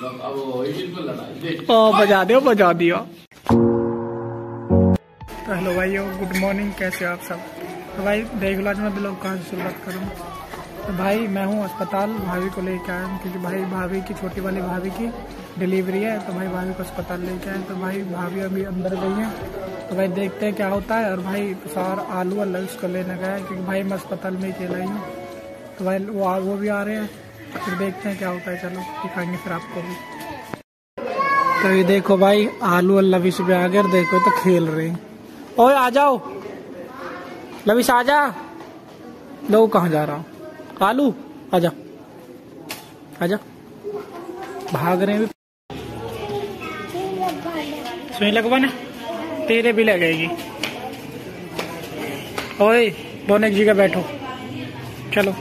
बजा दियो। तो हेलो भाइयों, गुड मॉर्निंग, कैसे हो आप सब। तो भाई देख लो आज मैं ब्लॉग कहाँ से शुरुआत करूँ। तो भाई मैं हूँ अस्पताल, भाभी को लेके आया हूँ क्योंकि भाई भाभी की छोटी वाली भाभी की डिलीवरी है। तो भाई भाभी को अस्पताल लेके आए। तो भाई भाभी अभी अंदर गई है। तो भाई देखते हैं क्या होता है। और भाई सार आलू और लंच को लेने गया है क्योंकि भाई मैं अस्पताल में ही अकेला ही हूँ। तो भाई वो भी आ रहे हैं, फिर देखते हैं क्या होता है। चलो दिखाएंगे फिर आपको भी। तो ये देखो भाई आलू और लविश भी आ गए, देखो तो खेल रहे हैं। ओए आ जाओ लविश, आ जा। लो कहाँ जा रहा हूँ, आलू आजा आजा, भाग रहे हैं। सुई लगवाना, तेरे भी लगेगी। ओए दोनों एक जगह बैठो, चलो।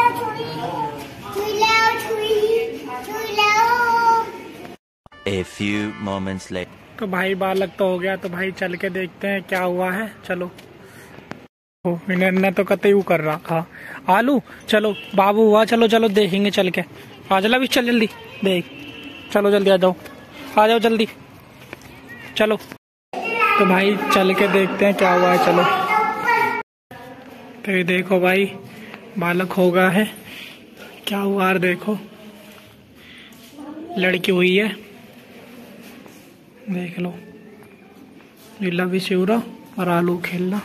A few moments later. तो भाई बालक तो हो गया, तो भाई चल के देखते हैं क्या हुआ है। चलो इन्हें तो कतई वो कर रहा था। आलू चलो, बाबू हुआ, चलो चलो देखेंगे चल के। आ चला भी, चल जल्दी देख, चलो जल्दी आ जाओ जल्दी चलो। तो भाई चल के देखते हैं क्या हुआ है, चलो। तो ये देखो भाई बालक हो गया है, क्या हुआ है देखो, लड़की हुई है, देख लो। लीला भी शिवरा और आलू खेलना,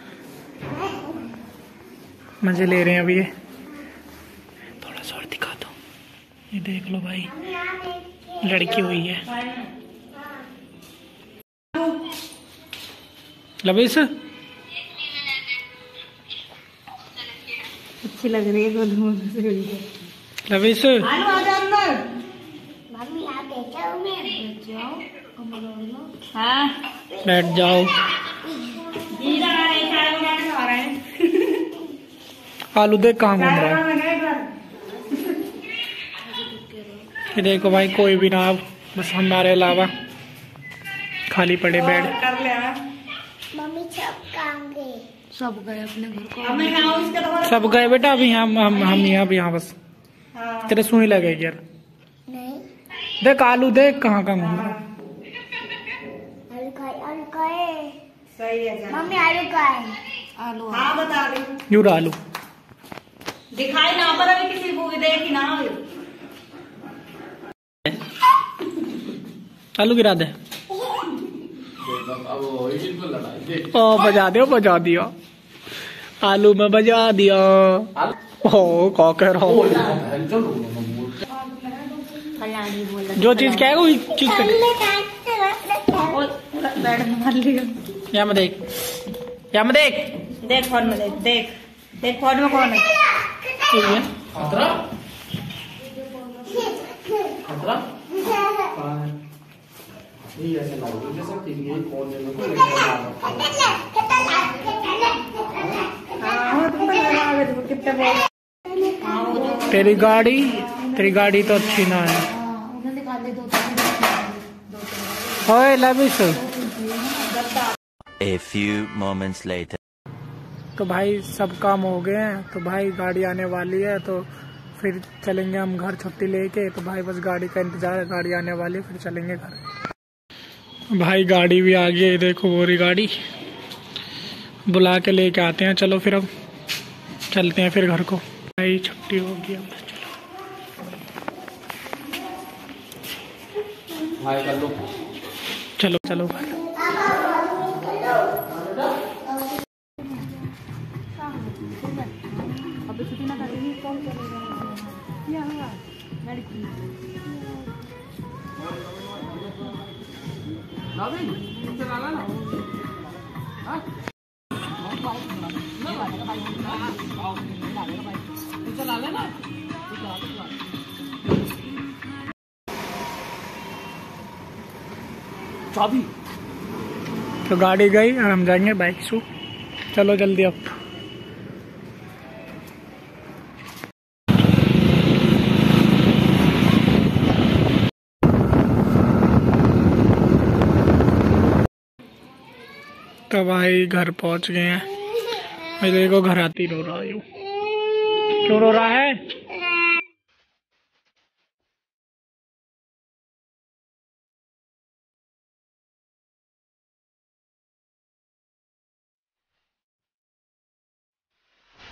मजे ले रहे हैं अभी ये। थोड़ा सा और दिखा दो, ये देख लो भाई लड़की हुई है। लविश अच्छी लग रही है, लविश बैठ जाओ। आलू देख कहाँ घूम रहा है। ये देखो भाई कोई भी ना, अब बस हमारे अलावा खाली पड़े बेड। मम्मी सब गए अपने घर को, सब गए बेटा, अभी हम यहाँ बस। तेरे सुई लगेगी यार। नहीं, देख आलू देख कहाँ घूम रहा है। आलू का है। सही है मम्मी आलू का है। आलू, हाँ बता रही हूँ। यूर आलू दिखाई ना पर अभी किसी को भी देखी ना। आलू गिरा दे। ओ बजा दियो आलू में बजा दिया। ओ कॉकर हो, जो चीज क्या है वही चीज कर। यहाँ में देख, यहाँ में देख फोन में देख फोन में कौन है। तेरी गाड़ी तो अच्छी ना है। ओए Lavish. A few moments later. तो भाई सब काम हो गए हैं, तो भाई गाड़ी आने वाली है, तो फिर चलेंगे हम घर छुट्टी लेके। तो भाई बस गाड़ी का इंतजार है, गाड़ी आने वाली है, फिर चलेंगे घर। भाई गाड़ी भी आ गई है, देखो वो रही गाड़ी, बुला के लेके आते हैं। चलो फिर अब चलते हैं फिर घर को। भाई छुट्टी हो गई, अब चलो चलो घर। चाबी तो गाड़ी गई और हम जाएंगे बाइक से। चलो जल्दी अब। तो भाई घर पहुंच गए हैं। मैं देखो घर आती रो रहा हूँ। क्यों रो रहा है?